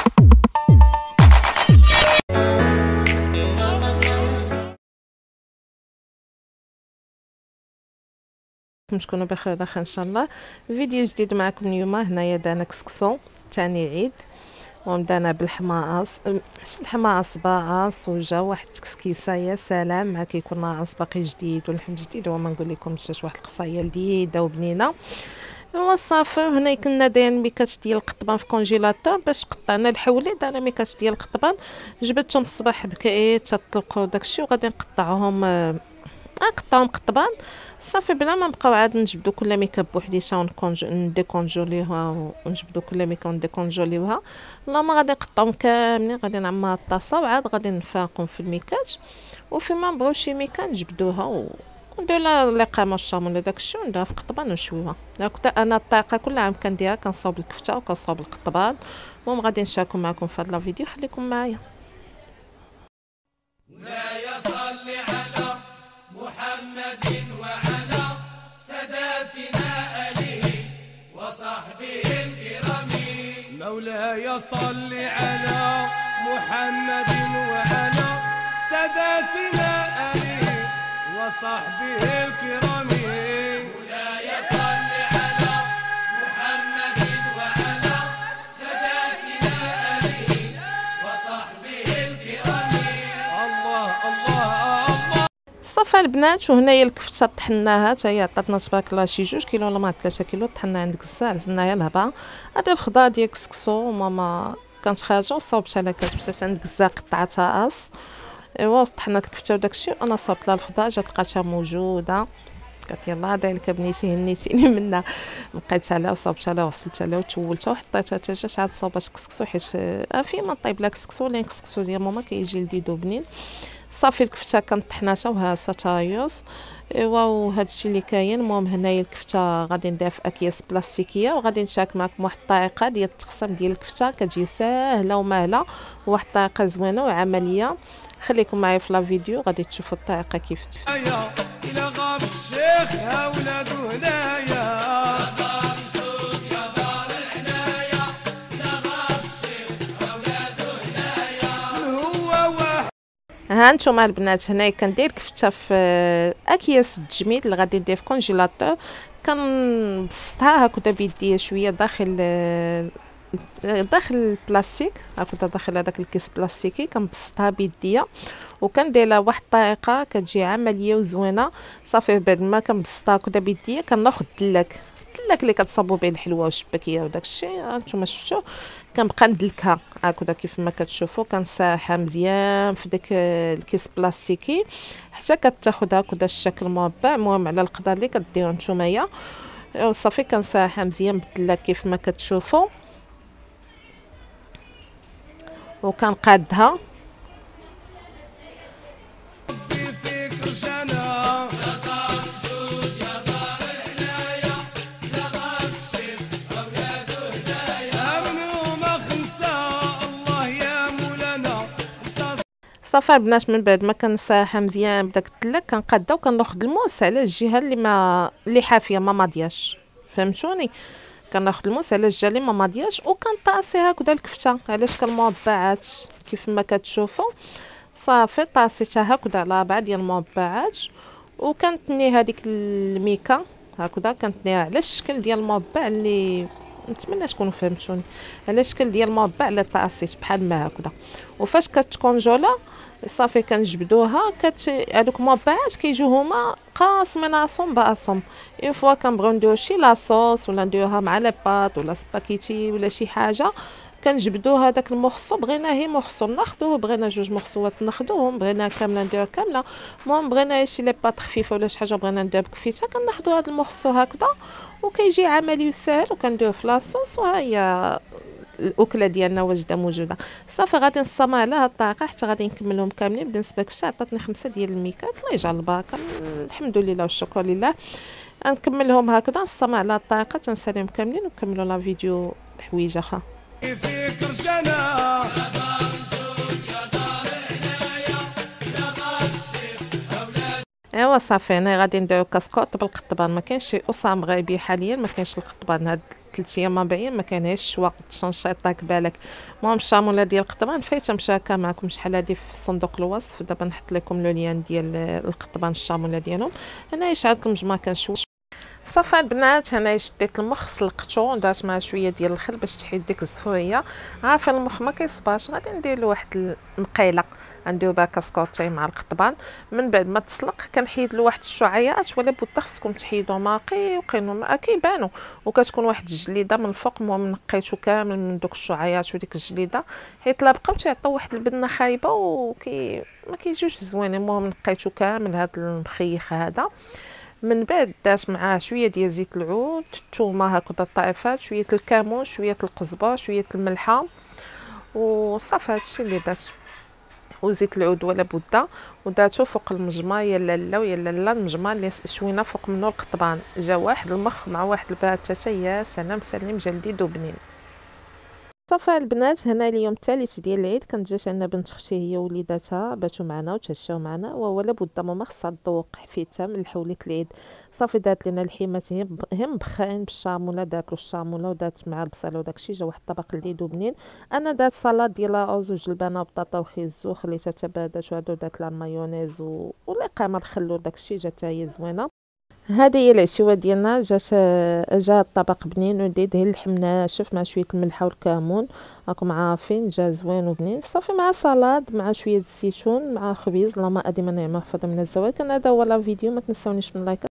تكونوا بخير ان شاء الله. فيديو جديد معكم اليوم. هنايا دانا كسكسو ثاني عيد، ومدانا بالحماص، الحماص باقص وجا واحد التكسكيسه يا سلام، مع كيكون ناقص باقي جديد واللحم جديد، وما نقول لكم جات واحد القصايه لذيذه وبنينه. ايوا صافي. هنا كنا دايرين ميكات ديال القطبان في كونجيلاتور باش قطعنا الحولي. دايره ميكات ديال القطبان جبدتهم الصباح بكري تطلقوا داكشي، وغادي نقطعهم قطبان صافي، بلا ما نبقاو عاد نجبدو كل ميكا بوحديتها نديكونجوليوها، ونجبدو كل ميكا ونديكونجوليوها. اللهم غادي نقطعهم كاملين، غادي نعمرها الطاسه، وعاد غادي نفاقهم في الميكات، وفيما نبغيو شي ميكا نجبدوها وندير لها اللقامه الشامون داكشي، ونديرها في قطبان ونشويوها. انا الطريقه كل عام كنديرها، كنصاوب الكفته وكنصاوب القطبان. المهم غادي نشاركو معكم في هذا الفيديو، خليكم معايا. مولاي صل على محمد وعلى ساداتنا آله وصحبه الكرام. مولاي صل على محمد وعلى ساداتنا آله وصحبه الكرام. مولاي صل على محمد وعلى ساداتنا آله وصحبه الكرام. الله الله الله. صافي البنات، وهنايا الكفته طحناها حتى هي عطاتنا تبارك الله شي 2 كيلو ولا 3 كيلو. طحنا عند الكزار، عزلناها لهبه. هذا الخضار ديال كسكسو ماما كانت خارجه وصاوبتها لها، مشات عند الكزار قطعتها قاص. ايوا طحنات الكفته وداكشي، انا صاوبت لها الخضار، جات لقاتها موجوده، قالت يلاه دايرك بنيتي هنيتيني منها. بقيتها لها وصاوبتها لها وغسلتها لها وتولتها وحطيتها حتى جات عاد صاوبات كسكسو، حيت فيما طيب لا كسكسو ولا الكسكسو ديال ماما كيجي لذيذ وبنين. صافي الكفته كانت طحناتها وهاسه تايوس. ايوا وهذا الشيء اللي كاين. المهم هنايا الكفته غادي نديرها في اكياس بلاستيكيه، وغادي نشارك معكم واحد الطريقه ديال التقسيم ديال الكفته كتجي ساهله وماهله، وواحد الطريقه زوينه وعمليه. خليكم معايا في لا فيديو، غادي تشوفوا الطريقه كيفاش. الى غاب الشيخ يا ولاد هنايا. ها نتوما البنات، هنايا كندير كفته في اكياس التجميد اللي غادي ندير في كونجيلاتور. كنبسطها هكذا بيديا شويه داخل البلاستيك، هكذا داخل هذاك الكيس بلاستيكي، كنبسطها بيديا وكندير لها واحد الطريقه كتجي عمليه وزوينه. صافي بعد ما كنبسطها هكذا بيديا كناخذ الدلاك اللي كتصاوبوا به الحلوه والشباكيه وداك الشيء. هانتوما شفتوا كنبقى ندلكها هكذا كيف ما كتشوفوا، كنساحها مزيان في داك الكيس بلاستيكي حتى كتاخذ هكذا الشكل مربع. المهم على القدر اللي كديروا نتومايا. صافي كنساحها مزيان بالدلاك كيف ما كتشوفوا، وكنقادها. صافي البنات، من بعد ما كنساحها مزيان بداك الدلاك كنقادها وكناخذ الموس على الجهه اللي حافيه ما ماضياش، فهمتوني؟ كناخذ الموس على الجهه اللي ما ماضياش وكنطاسي هكذا الكفته. علاش كالمربعات كيف ما كتشوفوا. صافي طاسيتها هكذا على 4 ديال المربعات، وكنتني هذيك الميكا هكذا كنتنيها على الشكل ديال المربع اللي نتمنى تكونوا فهمتوني، على الشكل ديال المربع اللي طاسيت بحال ما هكذا. وفاش كتكونجولا صافي كنجبدوها هذوك المربعات كيجيو هما قاسمين راسهم براسهم. اون فوا كنبغيو نديرو شي لاصوص ولا نديروها مع لي باط ولا سباكيتي ولا شي حاجه، كنجبدو هذاك المخصو، بغينا هي مخصو ناخذوه، بغينا 2 مخصوات ناخذوهم، بغينا كامله نديروها كامله. المهم بغينا شي لي باط خفيفه ولا شي حاجه بغينا ندير بكفيته، كناخذوا هذا المخصو هكذا وكيجي عملي وسهل، وكنديروه في لاصوص. وها هي الاكله ديالنا واجده موجوده. صافي غادي نصطمع على هاد الطريقه حتى غادي نكملهم كاملين. بالنسبه لكفته عطاتني 5 ديال الميكات، الله يجعل البركه، الحمد لله والشكر لله. نكملهم هكذا نصطمع على الطريقه، تنساليهم كاملين ونكملوا لا فيديو حويجه اخرى. ايوا صافي، انا غادي نديرو كاسكوط بالقطبان. ما كاينش شي اصا مغربي حاليا، ما كاينش القطبان هاد 3 ايام 4 ايام ما كانش وقت تنشيطك بالك. المهم الشاموله ديال القطبان فايته مشاركه معكم شحال هادي في صندوق الوصف. دابا نحط لكم لو لين ديال القطبان الشاموله ديالهم. هنا يشعلكم مجمع كنشوي. صافي البنات، هنايا شديت المخ سلقته ودرت مع شويه ديال الخل باش تحيد ديك الزفويه. عارفه المخ ما كيصباش، غادي ندير له واحد المقيله، غنديرو بها كاسكوطي مع القطبان. من بعد ما تسلق كنحيد له واحد الشعيات، ولا بد خصكم تحيدو ماقي وقينو كيبانو، وكتكون واحد الجليده من الفوق. المهم نقيتو كامل من دوك الشعيات وديك الجليده، حيت لا بقاو تيعطيو واحد البنه خايبه ما كيجيوش زوينين. المهم نقيتو كامل هاد المخيخ هذا. من بعد دات معاه شويه ديال زيت العود، الثومه هكذا طائفات، شويه الكمون، شويه القزبر، شويه الملحه، وصافي هادشي اللي دات. وزيت العود ولا بده، وداتو فوق المجمر. يا لاله ويا لاله المجمر اللي شوينا فوق منه القطبان، جا واحد المخ مع واحد الباتاتا. يا سلام سلم، جا لذيذ وبنين. صافي البنات، هنا اليوم الثالث ديال العيد. كانت جات عندنا بنت اختي هي وليداتها باتوا معنا وتعشاو معنا، وهو لابد ماما خصها تذوق حفيتها من حولة العيد. صافي دات لنا الحيمات هي مبخاين بالشاموله، دات له الشاموله ودات مع البصل وداكشي. جا واحد الطبق لذيذ وبنين. انا دات سلطه ديال الارز وجلبانه وبطاطا وخيزو، خليتها تبادات وهادو، دات لها المايونيز والقامه الخل وداكشي، جات هي زوينه. هذه هي العشوه ديالنا. جا الطبق بنين ولذيذ، هي اللحم ناشف مع شويه الملحه والكمون، راكم عارفين، جا زوين وبنين. صافي مع سلطه مع شويه الزيتون مع خبيز. اللهم اديم النعمه وحفظ من الزوال. كان هذا هو الفيديو، ما تنسونيش من لايك.